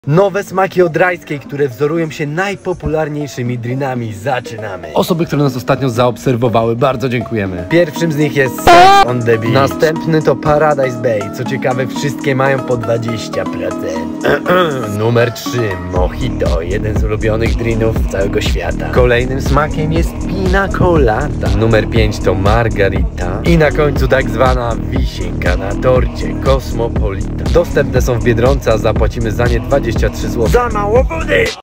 Nowe smaki od Rajskiej, które wzorują się najpopularniejszymi drinami. Zaczynamy. Osoby, które nas ostatnio zaobserwowały, bardzo dziękujemy. Pierwszym z nich jest Sex on the Beach. Następny to Paradise Bay. Co ciekawe, wszystkie mają po 20%. Numer 3. Mojito. Jeden z ulubionych drinów całego świata. Kolejnym smakiem jest Pina Colada. Numer 5 to Margarita. I na końcu tak zwana wisienka na torcie. Cosmopolitan. Dostępne są w Biedronce, a zapłacimy za nie 23 zł. Za mało wody!